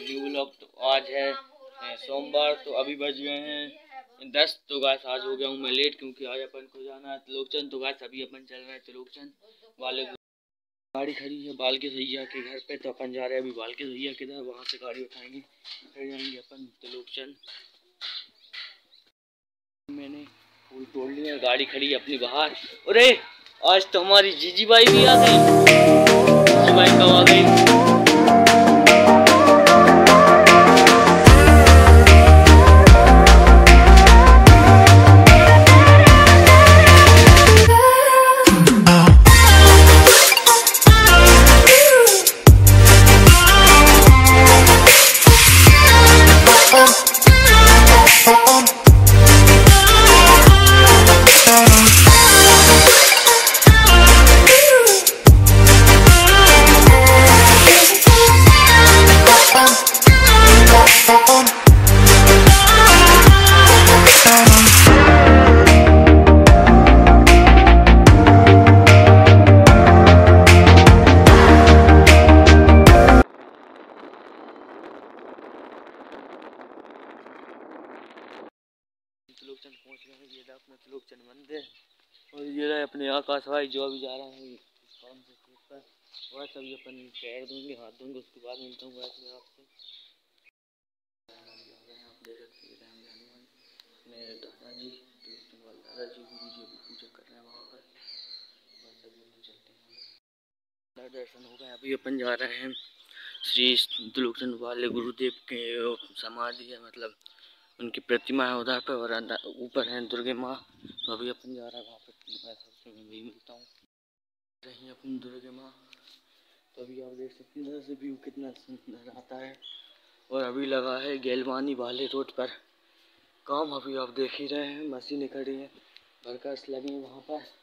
New vlog. तो आज है सोमवार, तो अभी बज गए हैं 10। तो गाइस आज हो गया हूँ मैं लेट, क्योंकि आज अपन को जाना है त्रिलोकचन। तो गाइस अभी अपन चल रहे हैं त्रिलोकचन वाले। गाड़ी खड़ी है बाल के भैया के घर पे, तो अपन जा रहे हैं अभी बाल के भैया के घर। वहाँ से गाड़ी उठाएंगे, फिर जाएंगे अपन त्रिलोकचन। मैंने फूल तोड़ लिया, गाड़ी खड़ी अपनी बाहर। अरे आज तो हमारी जीजी बाई भी आ गई। जीजी बाई कब आ गई? त्रिलोकचन पहुंच गए हैं। ये रहा अपना त्रिलोकचन मंदिर, और ये रहा अपने आकाश भाई जो अभी जा रहे हैं कौन से खेत पर। वह सभी अपन पैर दूंगे, हाथ दूंगे, उसके बाद मिलता हूँ वैसे मैं आपसे। आप देख सकते हैं मेरे दादाजी, दादाजी गुरु जी अभी पूजा कर रहे हैं वहाँ पर। बस अभी हम चलते हैं, दर्शन हो गए। अभी अपन जा रहे हैं श्री त्रिलोकचन वाले गुरुदेव के समाधि है, मतलब उनकी प्रतिमा है उधर पे, और ऊपर है दुर्गे माँ। तो अभी अपन जा रहे हैं वहाँ पे, सबसे मैं वही मिलता हूँ। रही अपनी दुर्गे माँ। तो अभी आप देख सकते हैं इधर से व्यू कितना सुंदर आता है। और अभी लगा है गेलवानी वाले रोड पर काम, अभी आप देख ही रहे हैं मशीनें खड़ी हैं, वर्कर्स लगे हैं वहाँ पर।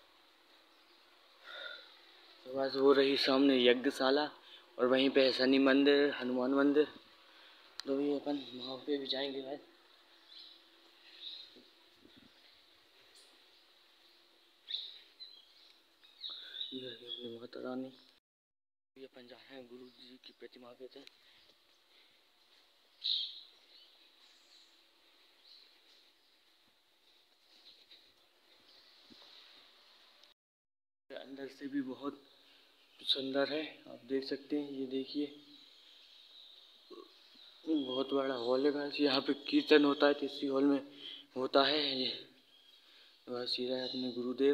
तो बस हो रही सामने यज्ञशाला, और वहीं पे है शनि मंदिर, हनुमान मंदिर। तो भी अपन वहाँ पे भी जाएंगे भाई। ये है अपनी माता रानी। ये अपन जा रहे हैं गुरु जी की प्रतिमा पे थे। अंदर से भी बहुत सुंदर है, आप देख सकते हैं। ये देखिए बहुत बड़ा हॉल है गाइस। यहाँ पे कीर्तन होता है, तो इसी हॉल में होता है ये। बस ये रहे अपने गुरुदेव।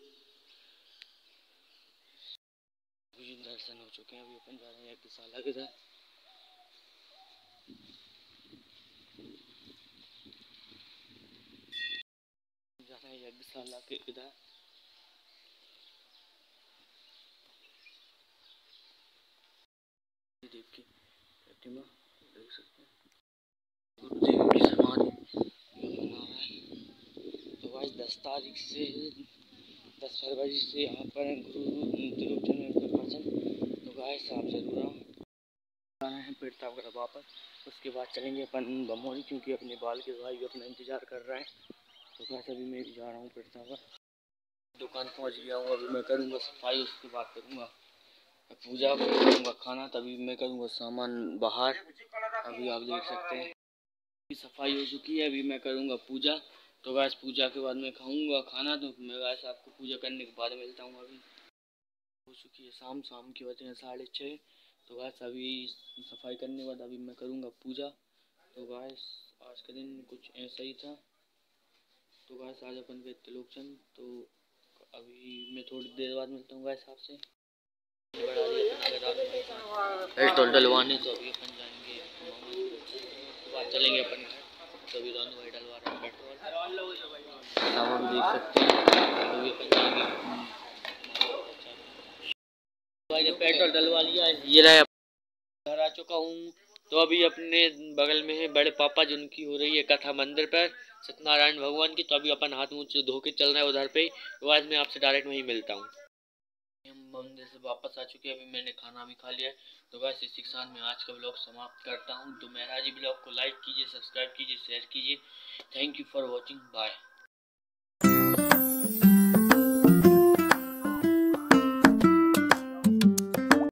दर्शन हो चुके हैं, अभी अपन जा रहे हैं यज्ञशाला के इधर। जा रहे हैं यज्ञशाला के इधर। देव की प्रतिमा देख सकते हैं, गुरुदेव की समाधि। तो भाई 10 तारीख से 10 फरवरी से यहाँ पर गुरु त्रिलोकचन में प्रवचन। तो गाइस आप जरूर आओ। जाना है प्रतापगढ़ वापस, उसके बाद चलेंगे अपन बमोरी, क्योंकि अपने बाल के भाई अपना इंतजार कर रहे हैं। तो गाइस अभी मैं भी जा रहा हूँ प्रतापगढ़। दुकान पहुँच गया हूँ, अभी मैं करूँगा सफाई, उसके बाद करूँगा पूजा, करूँगा खाना, तभी मैं करूँगा सामान बाहर। अभी आप देख सकते हैं सफाई हो चुकी है, अभी मैं करूँगा पूजा। तो गाइस पूजा के बाद मैं खाऊंगा खाना। तो मैं गाइस आपको पूजा करने के बाद मिलता हूँ। अभी हो चुकी है शाम की बजे हैं 6:30। तो गाइस अभी सफाई करने के बाद अभी मैं करूँगा पूजा। तो गाइस आज का दिन कुछ ऐसा ही था। तो गाइस आज अपन गए त्रिलोकचन। तो अभी मैं थोड़ी देर बाद मिलता हूँ गाइस आपसे। पेट्रोल डलवाने, तो अभी अपन जाएंगे तो बाद चलेंगे अपन घर। तो अभी दोनों भाई डलवा रहे हैं पेट्रोल, सामान देख सकते हैं। अभी अपन जाएंगे भाई ने पेट्रोल डलवा लिया है। ये रहा घर आ चुका हूँ। तो अभी अपने बगल में है बड़े पापा, जिनकी हो रही है कथा मंदिर पर सत्यनारायण भगवान की। तो अभी अपन हाथ मुँह धो के चल रहे हैं उधर पे। तो आज मैं आपसे डायरेक्ट वहीं मिलता हूँ। हम मंदिर से वापस आ चुके हैं, अभी मैंने खाना भी खा लिया है। तो बस इसी के साथ मैं आज का ब्लॉग समाप्त करता हूँ। तो मेरा जी ब्लॉग को लाइक कीजिए, सब्सक्राइब कीजिए, शेयर कीजिए। Thank you for watching, bye.